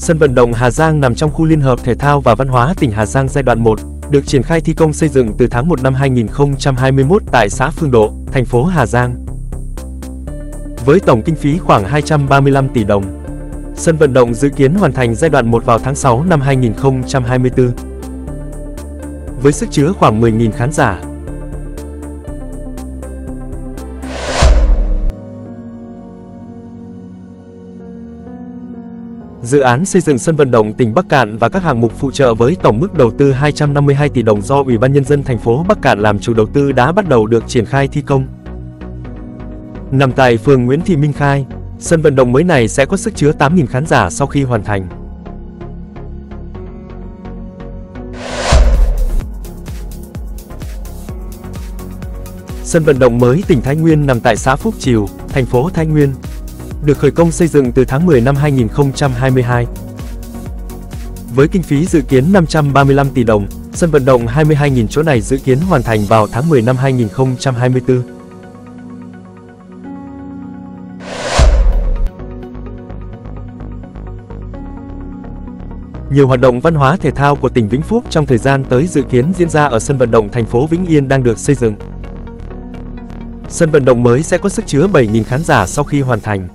Sân vận động Hà Giang nằm trong khu Liên hợp Thể thao và Văn hóa tỉnh Hà Giang giai đoạn 1, được triển khai thi công xây dựng từ tháng 1 năm 2021 tại xã Phương Độ, thành phố Hà Giang. Với tổng kinh phí khoảng 235 tỷ đồng, sân vận động dự kiến hoàn thành giai đoạn 1 vào tháng 6 năm 2024. Với sức chứa khoảng 10.000 khán giả. Dự án xây dựng sân vận động tỉnh Bắc Kạn và các hạng mục phụ trợ với tổng mức đầu tư 252 tỷ đồng do Ủy ban Nhân dân thành phố Bắc Kạn làm chủ đầu tư đã bắt đầu được triển khai thi công. Nằm tại phường Nguyễn Thị Minh Khai, sân vận động mới này sẽ có sức chứa 8.000 khán giả sau khi hoàn thành. Sân vận động mới tỉnh Thái Nguyên nằm tại xã Phúc Chiều, thành phố Thái Nguyên, được khởi công xây dựng từ tháng 10 năm 2022. Với kinh phí dự kiến 535 tỷ đồng, sân vận động 22.000 chỗ này dự kiến hoàn thành vào tháng 10 năm 2024. Nhiều hoạt động văn hóa thể thao của tỉnh Vĩnh Phúc trong thời gian tới dự kiến diễn ra ở sân vận động thành phố Vĩnh Yên đang được xây dựng. Sân vận động mới sẽ có sức chứa 7.000 khán giả sau khi hoàn thành.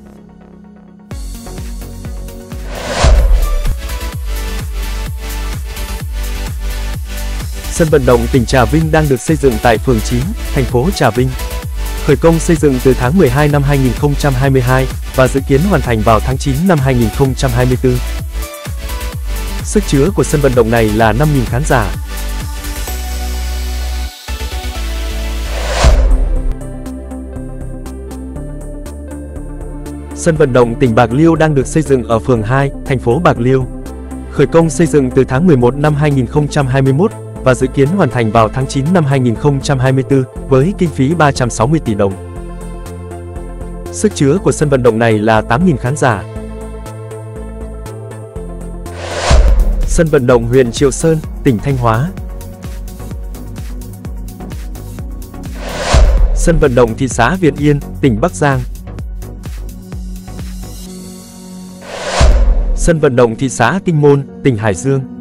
Sân vận động tỉnh Trà Vinh đang được xây dựng tại phường 9, thành phố Trà Vinh. Khởi công xây dựng từ tháng 12 năm 2022 và dự kiến hoàn thành vào tháng 9 năm 2024. Sức chứa của sân vận động này là 5.000 khán giả. Sân vận động tỉnh Bạc Liêu đang được xây dựng ở phường 2, thành phố Bạc Liêu. Khởi công xây dựng từ tháng 11 năm 2021 và dự kiến hoàn thành vào tháng 9 năm 2024 với kinh phí 360 tỷ đồng. Sức chứa của sân vận động này là 8.000 khán giả. Sân vận động huyện Triệu Sơn, tỉnh Thanh Hóa. Sân vận động thị xã Việt Yên, tỉnh Bắc Giang. Sân vận động thị xã Kinh Môn, tỉnh Hải Dương.